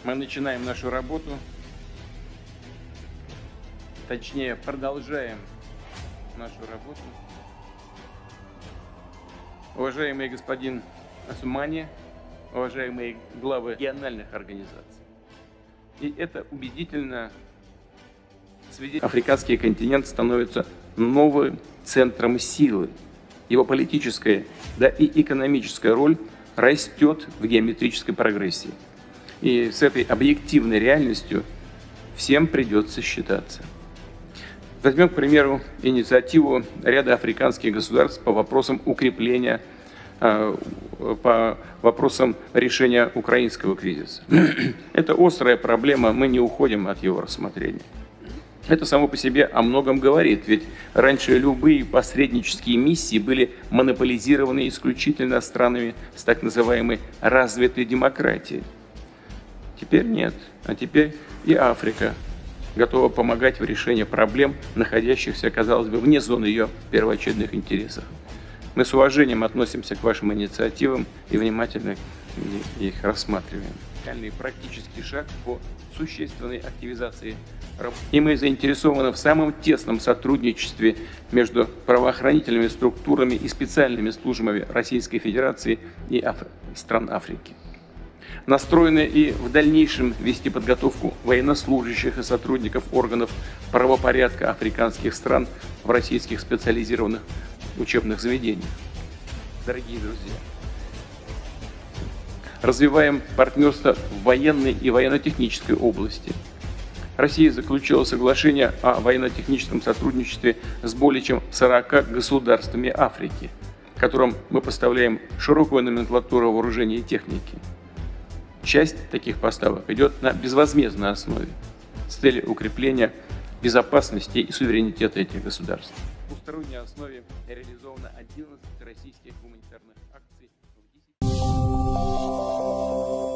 Мы начинаем нашу работу, точнее, продолжаем нашу работу. Уважаемый господин Османи, уважаемые главы региональных организаций. И это убедительно свидетельствует, африканский континент становится новым центром силы. Его политическая, да и экономическая роль растет в геометрической прогрессии. И с этой объективной реальностью всем придется считаться. Возьмем, к примеру, инициативу ряда африканских государств по вопросам укрепления, по вопросам решения украинского кризиса. Это острая проблема, мы не уходим от его рассмотрения. Это само по себе о многом говорит, ведь раньше любые посреднические миссии были монополизированы исключительно странами с так называемой развитой демократией. Теперь нет, а теперь и Африка готова помогать в решении проблем, находящихся, казалось бы, вне зоны ее первоочередных интересов. Мы с уважением относимся к вашим инициативам и внимательно их рассматриваем. Реальный практический шаг по существенной активизации работы. И мы заинтересованы в самом тесном сотрудничестве между правоохранительными структурами и специальными службами Российской Федерации и стран Африки. Настроены и в дальнейшем вести подготовку военнослужащих и сотрудников органов правопорядка африканских стран в российских специализированных учебных заведениях. Дорогие друзья, развиваем партнерство в военной и военно-технической области. Россия заключила соглашение о военно-техническом сотрудничестве с более чем 40 государствами Африки, которым мы поставляем широкую номенклатуру вооружений и техники. Часть таких поставок идет на безвозмездной основе с целью укрепления безопасности и суверенитета этих государств. В двусторонней основе реализовано 11 российских гуманитарных акций в 10...